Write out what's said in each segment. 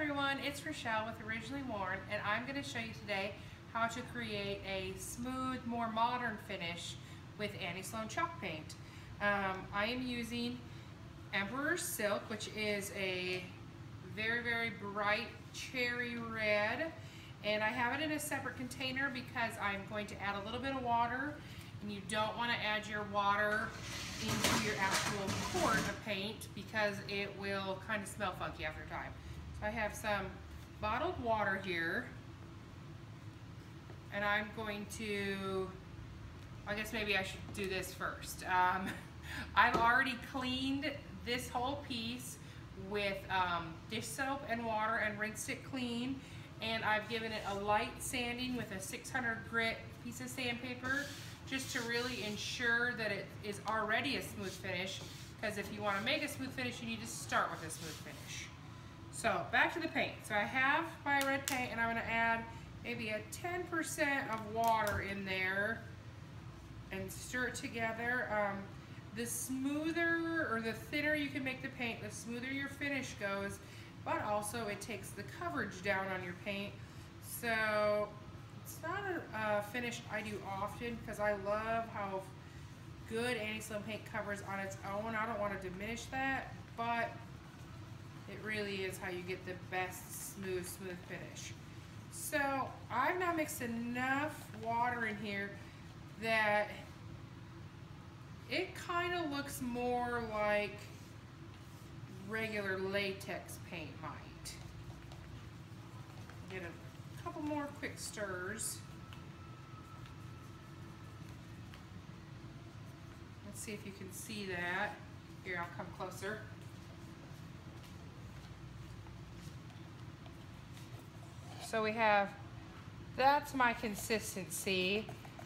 everyone, it's Rochelle with Originally Worn, and I'm going to show you today how to create a smooth, more modern finish with Annie Sloan chalk paint. I am using Emperor's Silk, which is a very, very bright cherry red, and I have it in a separate container because I'm going to add a little bit of water, and you don't want to add your water into your actual quart of paint because it will kind of smell funky after time. So I have some bottled water here, and I'm going to, I guess maybe I should do this first. I've already cleaned this whole piece with dish soap and water and rinsed it clean, and I've given it a light sanding with a 600 grit piece of sandpaper just to really ensure that it is already a smooth finish, because if you want to make a smooth finish, you need to start with a smooth finish. So back to the paint. So I have my red paint, and I'm going to add maybe a 10% of water in there and stir it together. The smoother or the thinner you can make the paint, the smoother your finish goes, but also it takes the coverage down on your paint. So it's not a finish I do often because I love how good Annie Sloan paint covers on its own. I don't want to diminish that, but it really is how you get the best smooth finish. So I've now mixed enough water in here that it kind of looks more like regular latex paint might. Get a couple more quick stirs. Let's see if you can see that. Here, I'll come closer. So we have, that's my consistency.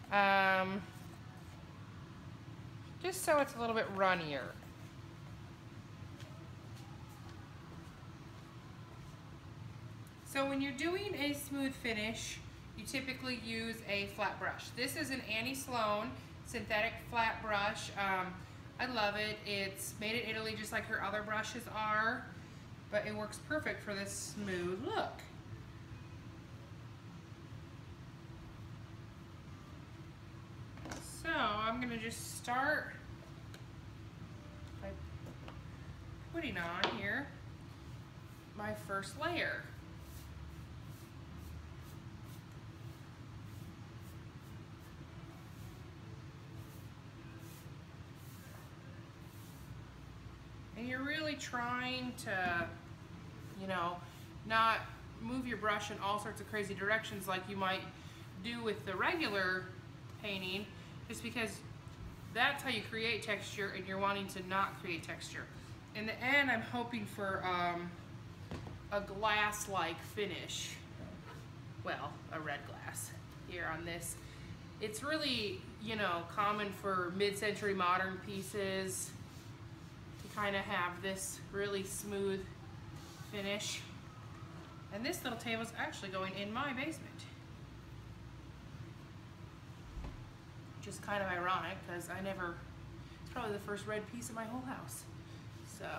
Just so it's a little bit runnier. So when you're doing a smooth finish, you typically use a flat brush. This is an Annie Sloan synthetic flat brush. I love it. It's made in Italy just like her other brushes are, but it works perfect for this smooth look. So I'm going to just start by putting on here my first layer. And you're really trying to, you know, not move your brush in all sorts of crazy directions like you might do with the regular painting, just because that's how you create texture, and you're wanting to not create texture. In the end, I'm hoping for a glass-like finish. Well, a red glass here on this. It's really, you know, common for mid-century modern pieces to kind of have this really smooth finish. And this little table is actually going in my basement. Which is kind of ironic because it's probably the first red piece of my whole house. So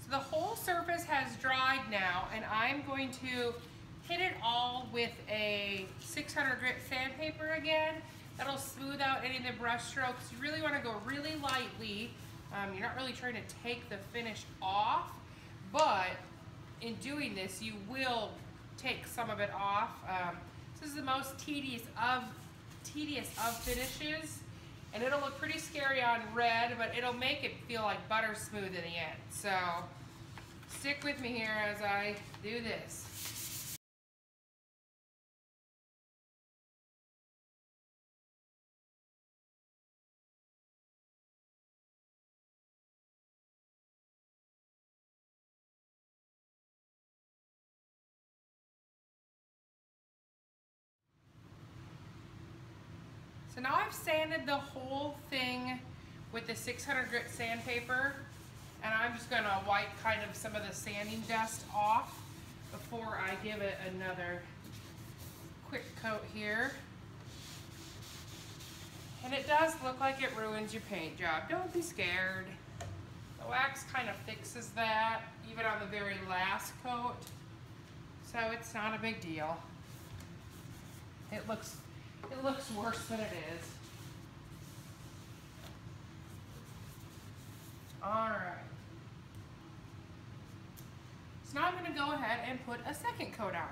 So the whole surface has dried now, and I'm going to hit it all with a 600 grit sandpaper again. That'll smooth out any of the brush strokes. You really want to go really lightly. You're not really trying to take the finish off, but in doing this, you will take some of it off. This is the most tedious of finishes, and it'll look pretty scary on red, but it'll make it feel like butter smooth in the end. So stick with me here as I do this. So now I've sanded the whole thing with the 600 grit sandpaper, and I'm just gonna wipe kind of some of the sanding dust off before I give it another quick coat here. And it does look like it ruins your paint job. Don't be scared. The wax kind of fixes that, even on the very last coat. So it's not a big deal. It looks worse than it is. All right. So now I'm going to go ahead and put a second coat on.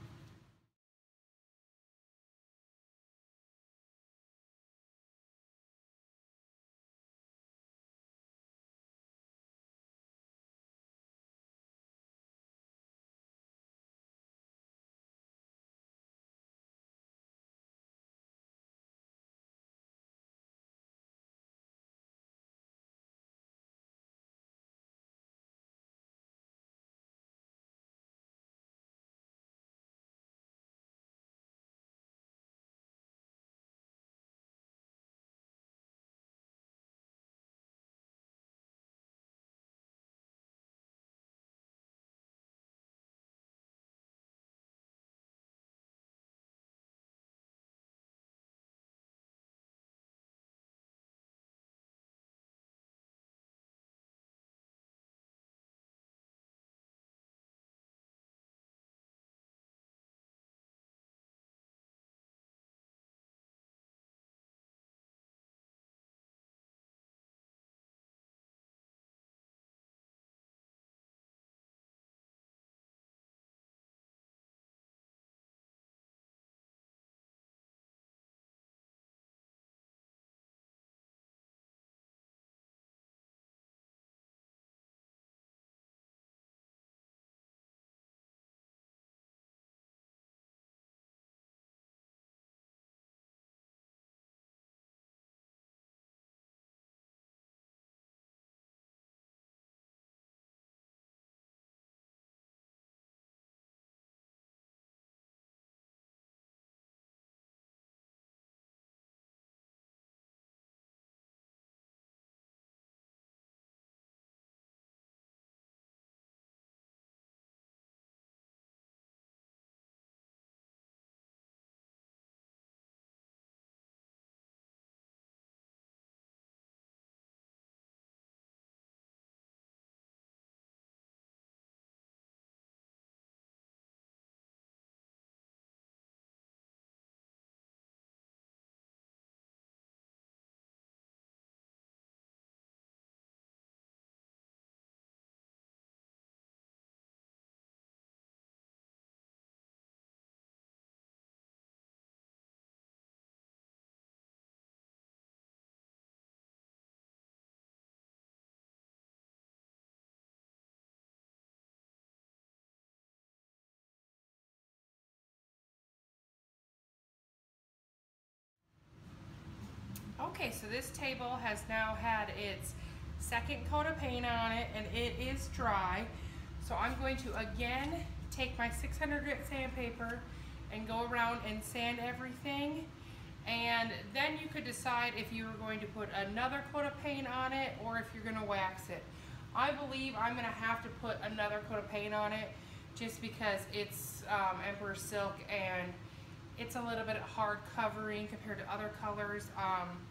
Okay, so this table has now had its second coat of paint on it, and it is dry. So I'm going to again take my 600 grit sandpaper and go around and sand everything. And then you could decide if you were going to put another coat of paint on it or if you're going to wax it. I believe I'm going to have to put another coat of paint on it just because it's Emperor Silk and it's a little bit hard covering compared to other colors.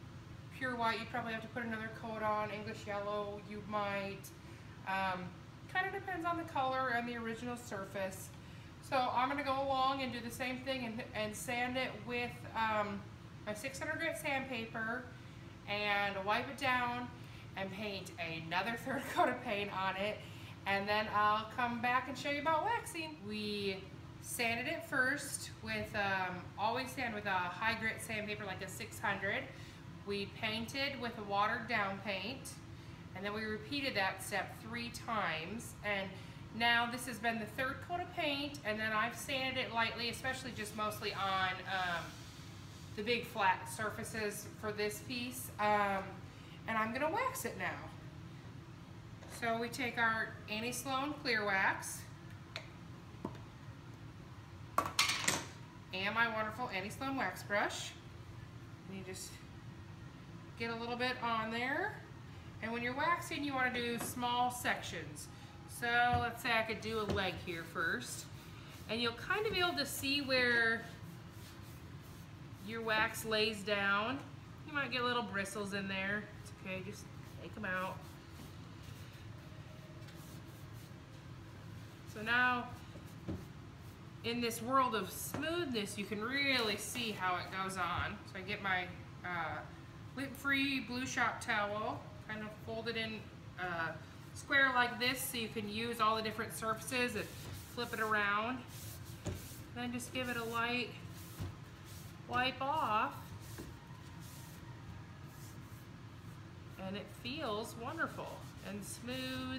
Pure white, you probably have to put another coat on. English yellow, you might. kind of depends on the color and the original surface. So I'm going to go along and do the same thing and sand it with my 600 grit sandpaper and wipe it down and paint another third coat of paint on it, and then I'll come back and show you about waxing. We sanded it first with, always sand with a high grit sandpaper like a 600. We painted with a watered down paint, and then we repeated that step 3 times. And now this has been the third coat of paint, and then I've sanded it lightly, especially just mostly on the big flat surfaces for this piece. And I'm gonna wax it now. So we take our Annie Sloan clear wax and my wonderful Annie Sloan wax brush. And you just get a little bit on there. And when you're waxing, you want to do small sections. So let's say I could do a leg here first. And you'll kind of be able to see where your wax lays down. You might get little bristles in there. It's okay, just take them out. So now, in this world of smoothness, you can really see how it goes on. So I get my lint-free Blue Shop towel, kind of fold it in square like this so you can use all the different surfaces and flip it around. Then just give it a light wipe off, and it feels wonderful and smooth.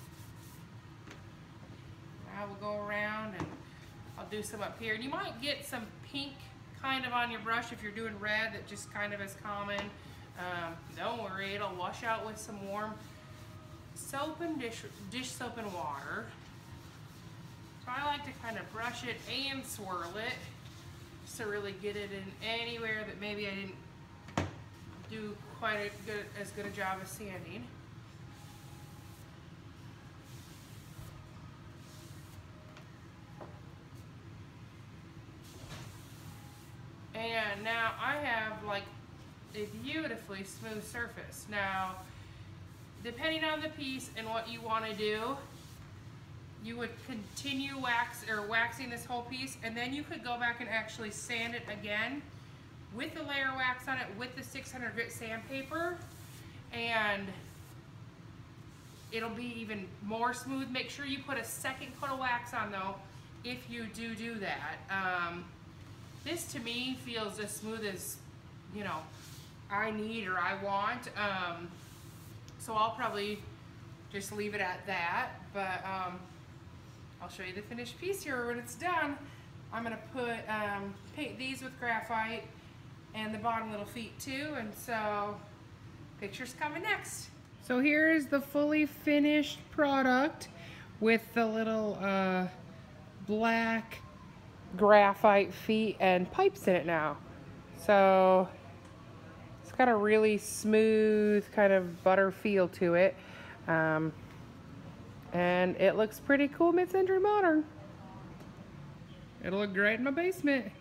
Now we'll go around and I'll do some up here. And you might get some pink kind of on your brush if you're doing red, that just kind of is common. Don't worry, it'll wash out with some warm soap and dish soap and water. So I like to kind of brush it and swirl it just to really get it in anywhere that maybe I didn't do quite as good a job of sanding. And now I have like a beautifully smooth surface. Now, depending on the piece and what you want to do, you would continue waxing this whole piece, and then you could go back and actually sand it again with the layer wax on it with the 600 grit sandpaper, and it'll be even more smooth. Make sure you put a second coat of wax on though if you do that. This to me feels as smooth as, you know, I need or I want. So I'll probably just leave it at that, but I'll show you the finished piece here when it's done. I'm gonna paint these with graphite and the bottom little feet too, and so picture's coming next. So here is the fully finished product with the little black graphite feet and pipes in it now. So it's got a really smooth kind of butter feel to it. And it looks pretty cool mid-century modern. It'll look great in my basement.